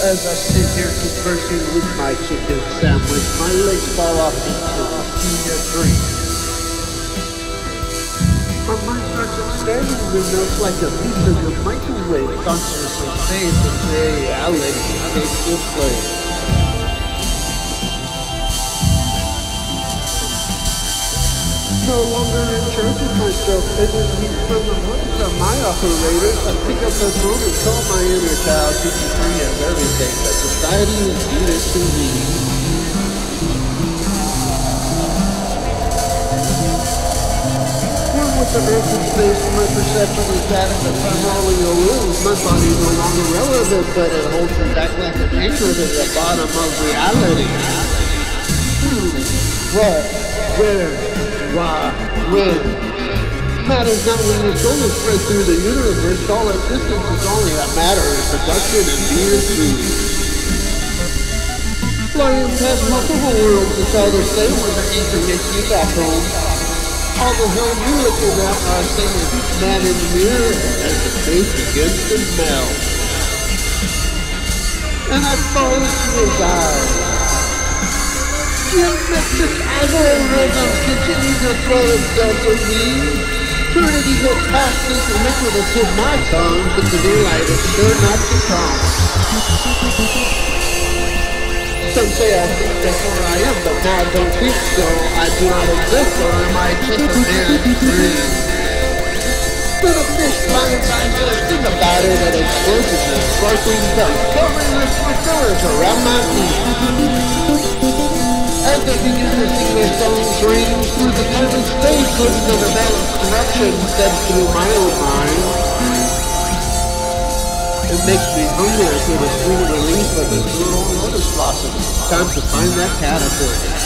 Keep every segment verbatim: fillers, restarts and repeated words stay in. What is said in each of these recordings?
As I sit here conversing with my chicken sandwich, my legs fall off into a senior drink. My mind starts expanding and melts like a piece of the microwave, consciously fades into reality takes its place. No longer in charge of myself, energy from the minds of my operators. I pick up the phone and call my inner child, teaching free of everything that society is needed to me. One with the earth and space, my perception is that of the primarily illusion. My body is no longer relevant, but it holds me back like an anchor to the bottom of reality. Who? What? Where? Why? When? Matters not when your soul is spread through the universe. All existence is only a matter of production and being food. Flying past multiple worlds, it's all the same when the anchor makes me back home. All the hell you looking at are saying man in the mirror as the face begins to melt. And I fall into his eyes. Geometric algorithms continue to throw themselves at me. Trinity gets past this iniquitous to my tongue, but the new light is sure not to come. Some say I think therefore I am, but now I don't think so. I do not exist, or am I just a man's dream? But a fish flying by just think about it at explosions and sparkling dust, covering the pillars around my feet. As they begin to sing their songs, ring through the silent space, putting the veil of corruption set through my own mind. It makes me hungry for the sweet relief of the little lotus blossom. Time to find that caterpillar.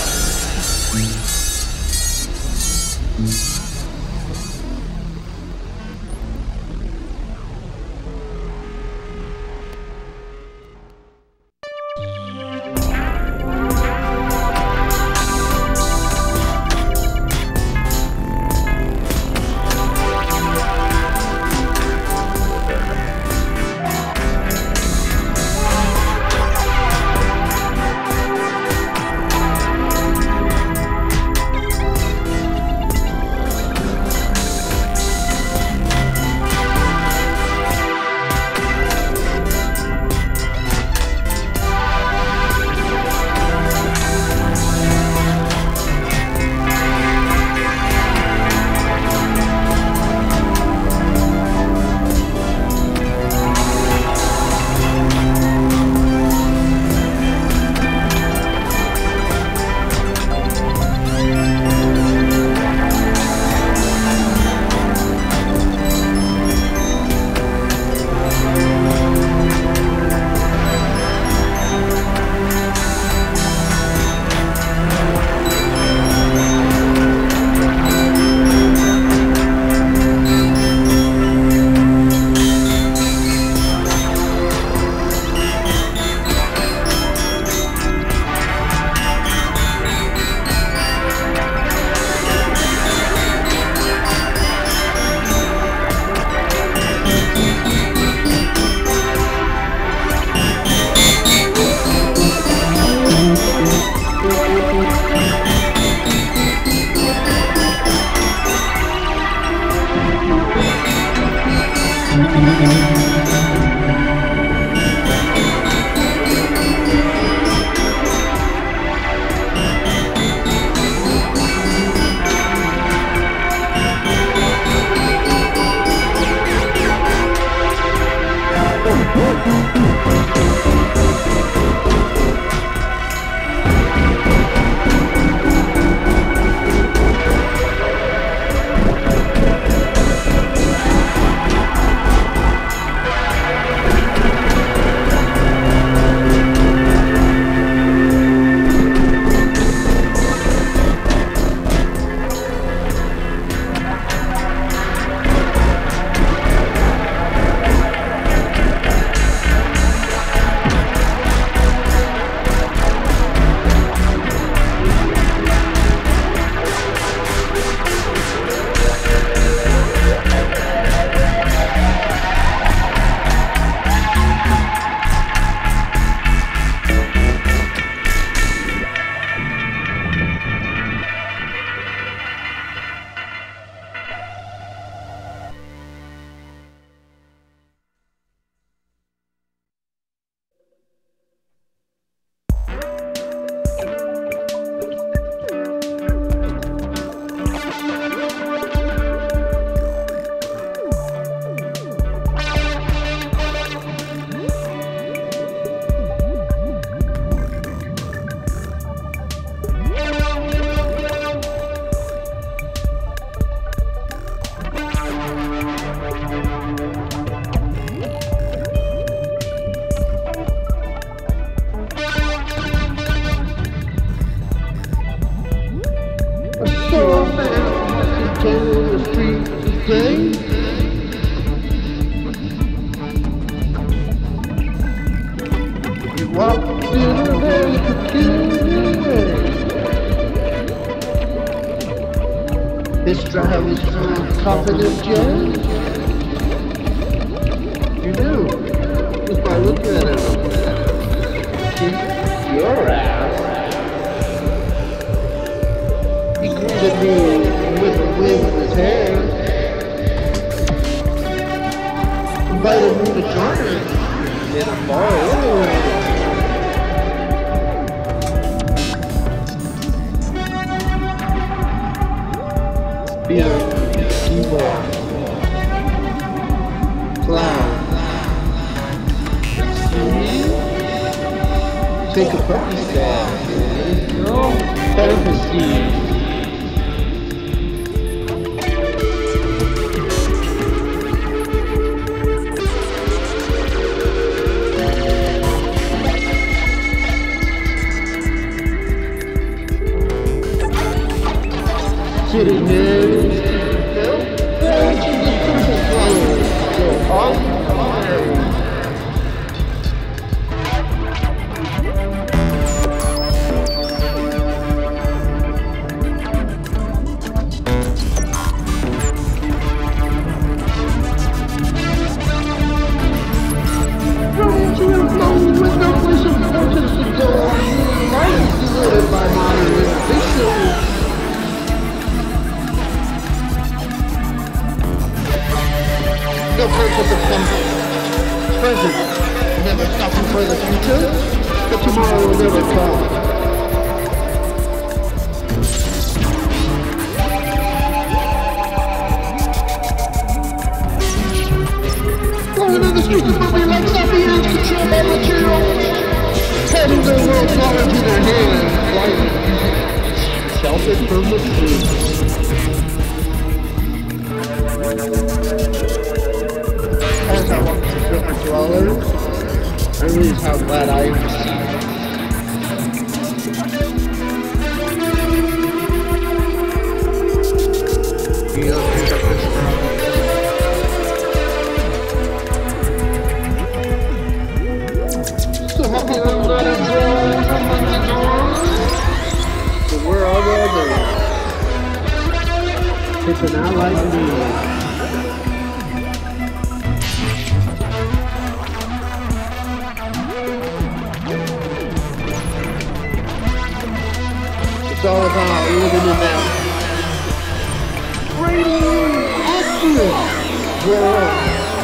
day. You walked in a very peculiar way. This drive is from Confident Jay. You knew, just by looking at him. Kick your ass. He greeted me with a wave of his hand. Invited me to join him in a bar anyway. Beer, keyboard, clown. Take a puppy stand. No fantasy. Sitting there, watching the purple flowers go on fire. Running to your phone with no place of purpose to go. Life is delivered by modern innovation. No time for the past, present, never stopping for the future, but tomorrow will never come. Going on the streets of moving like zombie ants controlled by material, holding their world's knowledge in their hands, sheltered from the truth. As I walk to different dwellers, I realize how glad I am to see you. You don't pick up this problem. So happy I'm not a drone, I'm not a drone. So where are the others? Tipping out like me. It's all about living in that radioactive world.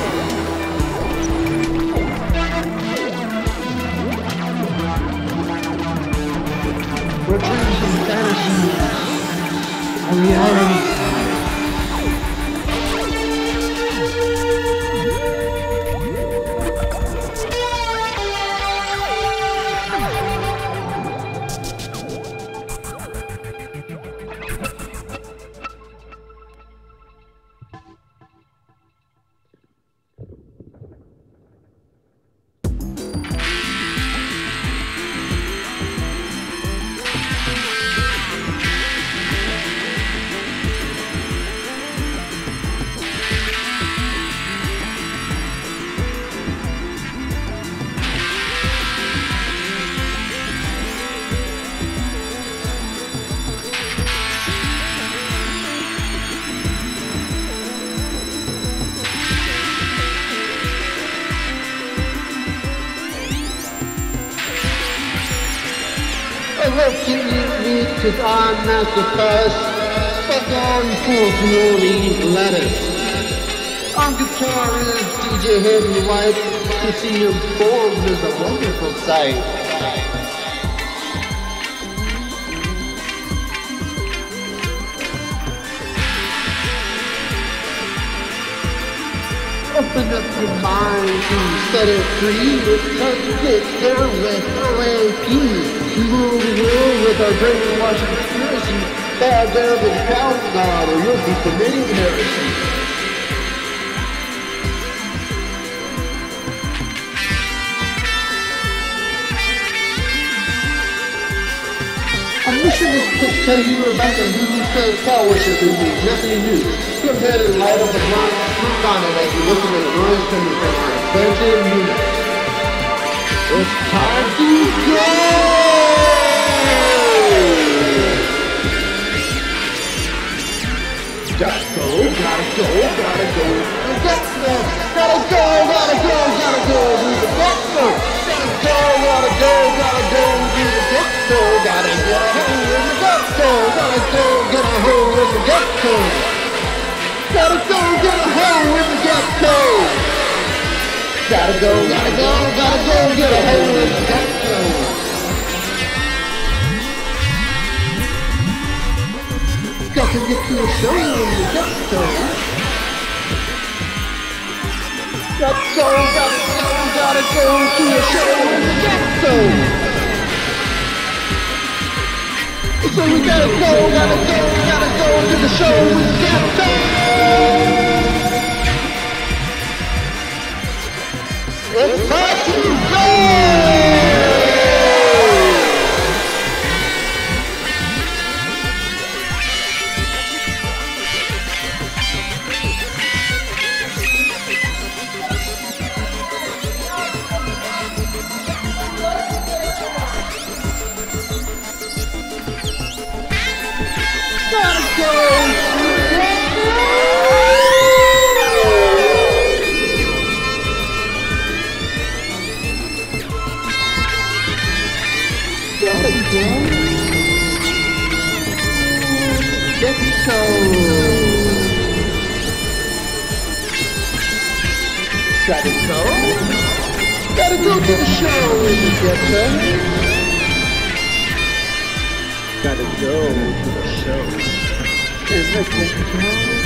We're dreams and fantasies are reality. I love to eat meat cause I'm not the best, but darn fools who only eat lettuce. On guitar is D J Heavy White, to see him perform is a wonderful sight. Open up your mind and set it free. It's time to get down with O A P. We rule the world with our brainwashing conspiracy. Bow down to the cow god or you'll be committing heresy. I'm Wishing this could tell you about the new says car worshiping means nothing new. Come ahead and light up a blunt, smoke on it as you listen to the noise coming from our expansive unit. It's time to go! Gotta go, gotta go, gotta go, gotta go, gotta go, gotta go, gotta go, do the get-go. Gotta go, gotta go, gotta go, do the get-go. Gotta get a hole in the get-go. Gotta go, get a hole in the get-go. Gotta go, get a hole in the get-go. Gotta go, gotta go, gotta go, get a hole in the get-go. Got to get to the show when you get to. Got to go, gotta go, gotta go to the show when you get to. So we gotta go, gotta go, gotta go to the show when you get to. It's time to go! Gotta go! Gotta go! Let's go! Gotta go! Gotta go to the show when you get there! Gotta go to the show. Is it good?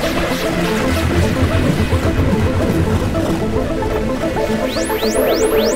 We'll be right back.